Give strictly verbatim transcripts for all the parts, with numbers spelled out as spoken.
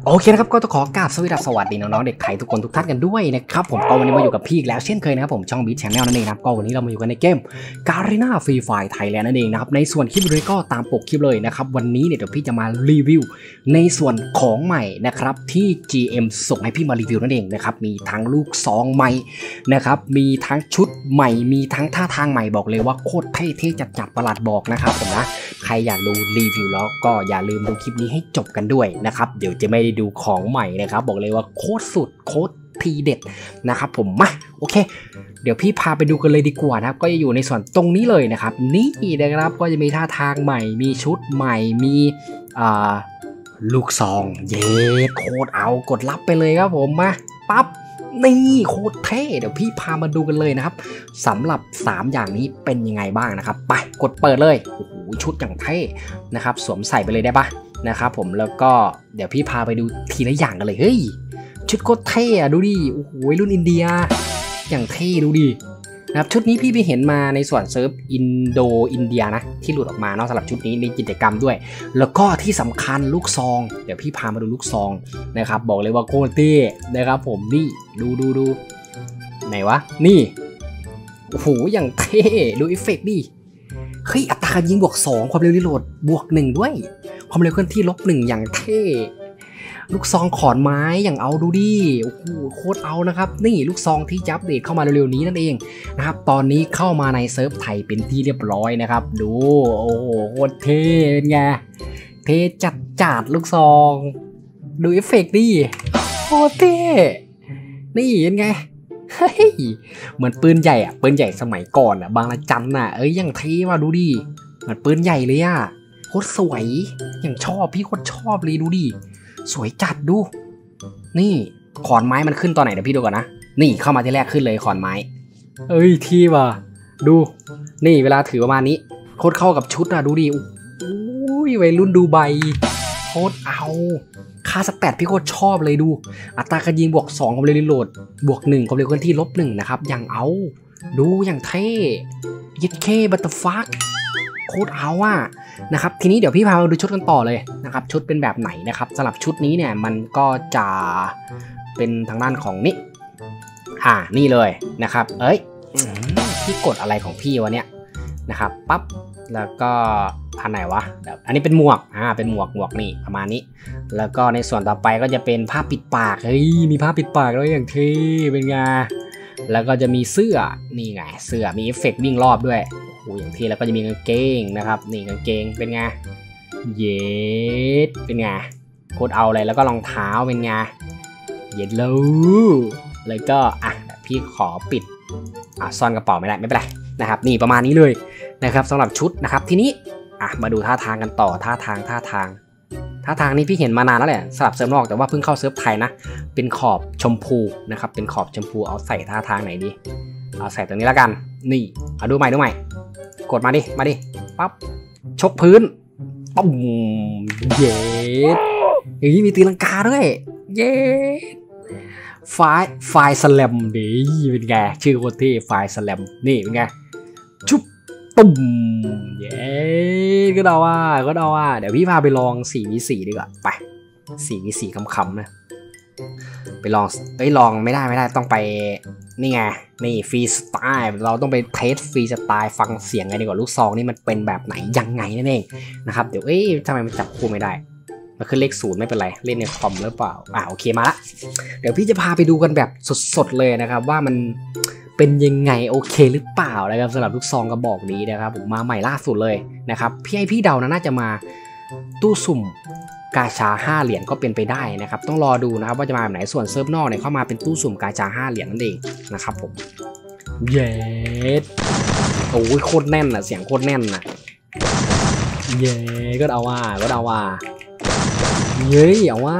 โอเคนะครับก็ต้องขอกราบสวัสดีน้องๆเด็กไทยทุกคนทุกท่านกันด้วยนะครับผมก็วันนี้มาอยู่กับพี่อีกแล้วเช่นเคยนะครับผมช่องบีทแชนแนลนั่นเองครับก็วันนี้เรามาอยู่กันในเกมการีนาฟรีไฟร์ไทยแลนด์นั่นเองนะครับในส่วนคลิปนี้ก็ตามปกคลิปเลยนะครับวันนี้เนี่ยเดี๋ยวพี่จะมารีวิวในส่วนของใหม่นะครับที่ จี เอ็ม ส่งให้พี่มารีวิวนั่นเองนะครับมีทั้งลูกซองใหม่นะครับมีทั้งชุดใหม่มีทั้งท่าทางใหม่บอกเลยว่าโคตรเท่ๆจัดๆประหลาดบอกนะครับผมนะใครอยากดูรีวิวแล้วก็อย่าลืมดูคลิปนี้ให้จบกันด้วยนะครับเดี๋ยวจะไม่ได้ดูของใหม่นะครับบอกเลยว่าโคตรสุดโคตรทีเด็ดนะครับผมมาโอเคเดี๋ยวพี่พาไปดูกันเลยดีกว่านะครับก็จะอยู่ในส่วนตรงนี้เลยนะครับนี่นะครับก็จะมีท่าทางใหม่มีชุดใหม่มีอ่าลูกซองเย้โคตรเอากดรับไปเลยครับผมมาปั๊บนี่โคตรเท่เดี๋ยวพี่พามาดูกันเลยนะครับสำหรับสามอย่างนี้เป็นยังไงบ้างนะครับไปกดเปิดเลยโอ้โหชุดอย่างเท่นะครับสวมใส่ไปเลยได้ปะนะครับผมแล้วก็เดี๋ยวพี่พาไปดูทีละอย่างกันเลยเฮ้ยชุดโคตรเท่อะดูดิโอ้โหรุ่นอินเดียอย่างเท่ดูดินะครับชุดนี้พี่ไปเห็นมาในส่วนเซิร์ฟอินโดอินเดียนะที่หลุดออกมาเนาะสำหรับชุดนี้ในกิจกรรมด้วยแล้วก็ที่สำคัญลูกซองเดี๋ยวพี่พามาดูลูกซองนะครับบอกเลยว่าโคตรเท่นะครับผมนี่ดูดูดูไหนวะนี่โอ้โหอย่างเท่ดูเอฟเฟกต์ดิเฮ้ยอัตราการยิงบวกสองความเร็วรีโหลดบวกหนึ่งด้วยความเร็วเคลื่อนที่ลบหนึ่งอย่างเท่ลูกซองขอนไม้อย่างเอาดูดิโอ้โหโคตรเอานะครับนี่ลูกซองที่จะอัปเดตเข้ามาเร็วๆนี้นั่นเองนะครับตอนนี้เข้ามาในเซิร์ฟไทยเป็นที่เรียบร้อยนะครับดูโอ้โหโคตรเท่เป็นไงเท่จัดจัดลูกซองดูเอฟเฟกต์ดิโคตรเท่นี่เป็นไงเฮ้ยเหมือนปืนใหญ่อะปืนใหญ่สมัยก่อนอะบางระจันน่ะเอ้ยยังเท่ว่ะดูดิเหมือนปืนใหญ่เลยอะโคตรสวยอย่างชอบพี่โคตรชอบเลยดูดิสวยจัดดูนี่ขอนไม้มันขึ้นตอนไหนเดี๋ยวพี่ดูก่อนนะนี่เข้ามาที่แรกขึ้นเลยขอนไม้เอ้ยที่ว่ะดูนี่เวลาถือประมาณนี้โคตรเข้ากับชุดอะดูดิอุ้ยวัยรุ่นดูใบโคตรเอาค่าสแตทพี่โคตรชอบเลยดูอัตราการยิงบวกสองความเร็วรีโหลดบวกหนึ่งความเร็วเคลื่อนที่ลบหนึ่งนะครับอย่างเอาดูอย่างเท่ยิดเคบัตเตอร์ฟักโคตรเอาอะนะครับทีนี้เดี๋ยวพี่พามาดูชุดกันต่อเลยนะครับชุดเป็นแบบไหนนะครับสำหรับชุดนี้เนี่ยมันก็จะเป็นทางด้านของนี่อ่านี่เลยนะครับเอ้ยพี่กดอะไรของพี่วะเนี่ยนะครับปั๊บแล้วก็อันไหนวะอันนี้เป็นหมวกอ่าเป็นหมวกหมวกนี่ประมาณนี้แล้วก็ในส่วนต่อไปก็จะเป็นผ้าปิดปากเฮ้ยมีผ้าปิดปากด้วยอย่างเท่เป็นไงแล้วก็จะมีเสื้อนี่ไงเสื้อมีเอฟเฟกต์วิ่งรอบด้วยโอ้อย่างที่แล้วก็จะมีกางเกงนะครับนี่กางเกงเป็นไงเย็ดเป็นไงโคตรเอาเลยแล้วก็รองเท้าเป็นไงเย็ดเลยแล้วก็อ่ะพี่ขอปิดอ่ะซ่อนกระเป๋าไม่ได้ไม่เป็นไรนะครับนี่ประมาณนี้เลยนะครับสำหรับชุดนะครับทีนี้อ่ะมาดูท่าทางกันต่อท่าทางท่าทางท่าทางนี้พี่เห็นมานานแล้วแหละสลับเซิร์ฟนอกแต่ว่าเพิ่งเข้าเซิร์ฟไทยนะเป็นขอบชมพูนะครับเป็นขอบชมพูเอาใส่ท่าทางไหนดีเอาใส่ตรงนี้แล้วกันนี่เอาดูใหม่ดูใหม่กดมาดิมาดิปั๊บชกพื้นปุ๊มเย็ดอย่างนี้มีตีลังกาด้วยเย็ดไฟไฟสแลมดีเป็นไงชื่อโคตรเท่ไฟสแลมนี่เป็นไงชุบตุ่มเย้ก็เดาว่าก็เดาว่าเดี๋ยวพี่พาไปลองสี่วีสี่ดีกว่าไปสี่วีสี่คำๆนะไปลองเอ้ยลองไม่ได้ไม่ได้ต้องไปนี่ไงนี่ฟรีสไตล์เราต้องไปเทสฟรีสไตล์ฟังเสียงไงดีกว่าลูกซองนี่มันเป็นแบบไหนยังไงนั่นเองนะครับเดี๋ยวเอ้ยทำไมมันจับคู่ไม่ได้มันขึ้นเลขศูนย์ไม่เป็นไรเล่นในคอมหรือเปล่าอ่าโอเคมาละเดี๋ยวพี่จะพาไปดูกันแบบสดๆเลยนะครับว่ามันเป็นยังไงโอเคหรือเปล่านะครับสำหรับลูกซองกระบอกนี้นะครับผมมาใหม่ล่าสุดเลยนะครับพี่ให้พี่เดานะน่าจะมาตู้สุ่มกาชาห้าเหรียญก็เป็นไปได้นะครับต้องรอดูนะครับว่าจะมาแบบไหนส่วนเซิร์ฟนอกเนี่ยเข้ามาเป็นตู้สุ่มกาชาห้าเหรียญนั่นเองนะครับผมเย้โอ้ยโคตรแน่นอ่ะเสียงโคตรแน่นอ่ะเย้ก็เอาว่าก็เอาว่าเย้เอาว่า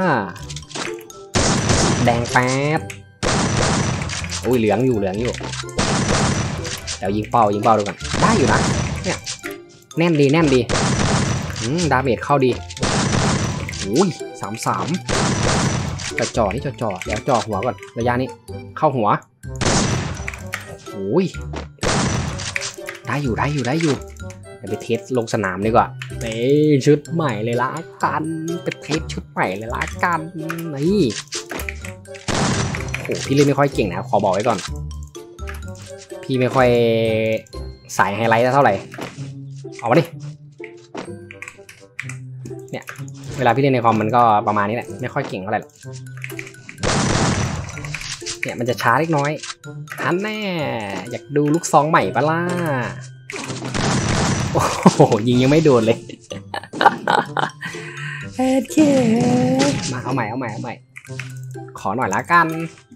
แดงแป๊ดโอ้ยเหลืองอยู่เหลืองอยู่เดี๋ยวยิงเป้ายิงเป้าดูกันได้อยู่นะเนี่ยแน่นดีแน่นดีอืมดาเมจเข้าดีอุ้ยสามสามจ่อจ่อนี่จ่อจ่อเดี๋ยวจ่อหัวก่อนระยะนี้เข้าหัวอุ้ยได้อยู่ได้อยู่ได้อยู่เดี๋ยวไปเทสลงสนามดีกว่านี่ชุดใหม่เลยละกันเป็นเทปชุดใหม่เลยละกันนี่โอ้พี่เล่นไม่ค่อยเก่งนะขอบอกไว้ก่อนพี่ไม่ค่อยสายไฮไลท์เท่าไหร่เอามาดิเนี่ยเวลาพี่เล่นในคอมมันก็ประมาณนี้แหละไม่ค่อยเก่งเท่าไหร่หรอกเนี่ยมันจะช้าเล็กน้อยฮันแน่อยากดูลูกซองใหม่ปะล่ะโอ้โหยิงยังไม่โดนเลยเอ็ดเคมาเอาใหม่เอาใหม่เอาใหม่ขอหน่อยละกัน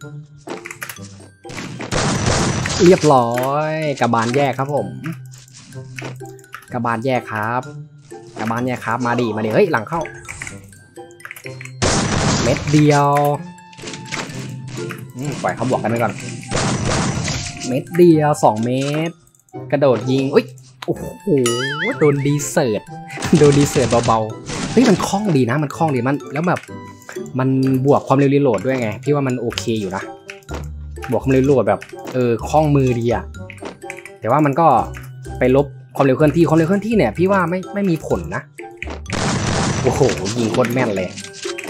เรียบร้อยกระบาลแยกครับผมกระบาลแยกครับกระบาลแยกครับมาดิมาดิเฮ้ยหลังเข้าเม็ดเดียวปล่อยเขาบวกกันไปก่อนเม็ดเดียวสองเมตรกระโดดยิงอุ้ยโอ้โหโดนดีเซิร์ตโดนดีเซิร์ตเบาๆเฮ้ยมันคล่องดีนะมันคล่องดีมันแล้วแบบมันบวกความเร็วรีโหลดด้วยไงพี่ว่ามันโอเคอยู่นะบวกความเร็วรีโหลดแบบเออคล่องมือดีอะแต่ว่ามันก็ไปลบความเร็วเคลื่อนที่ความเร็วเคลื่อนที่เนี่ยพี่ว่าไม่ไม่มีผลนะโอ้โหยิงโคตรแม่นเลย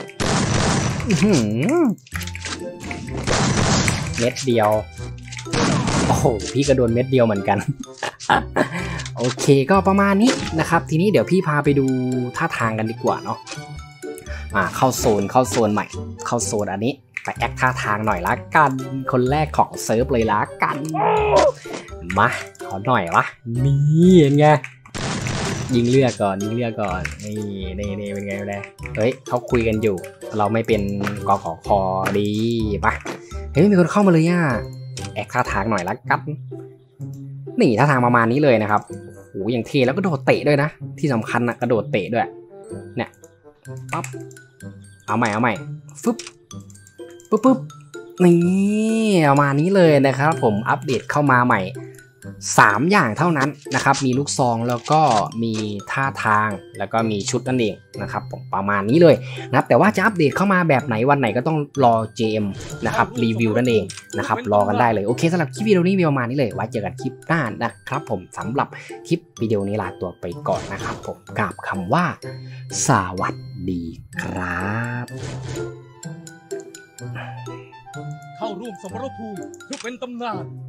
เม็ดเดียวโอ้โหพี่ก็โดนเม็ดเดียวเหมือนกัน โอเคก็ประมาณนี้นะครับทีนี้เดี๋ยวพี่พาไปดูท่าทางกันดีกว่าเนาะอ่าเข้าโซนเข้าโซนใหม่เข้าโซนอันนี้ไปแอคท่าทางหน่อยละกันคนแรกของเซิร์ฟเลยละกันมาขอหน่อยวะนี่เห็นไงยิงเลือกก่อนยิงเลือกก่อนนี่นี่นี่เป็นไงเลยเฮ้ยเขาคุยกันอยู่เราไม่เป็นกขคดีปะเฮ้ยมีคนเข้ามาเลยอ่ะแอคท่าทางหน่อยละกันนี่ท่าทางประมาณนี้เลยนะครับโอ้โหอย่างเท่แล้วก็โดดเตะด้วยนะที่สำคัญนะกระโดดเตะด้วยเนี่ยปั๊บเอาใหม่เอาใหม่ฟึบปุ๊บปุ๊บนี่ประมาณนี้เลยนะครับผมอัปเดตเข้ามาใหม่สามอย่างเท่านั้นนะครับมีลูกซองแล้วก็มีท่าทางแล้วก็มีชุดนั่นเองนะครับผมประมาณนี้เลยนะครับแต่ว่าจะอัปเดตเข้ามาแบบไหนวันไหนก็ต้องรอ เจ เอ็ม นะครับรีวิวนั่นเองนะครับรอกันได้เลยโอเคสำหรับคลิปวิดีโอนี้มีประมาณนี้เลยไว้เจอกันคลิปหน้านะครับผมสำหรับคลิปวิดีโอนี้ลาตัวไปก่อนนะครับผมกราบคำว่าสวัสดีครับเข้าร่วมสมรภูมิเพื่อเป็นตำนาน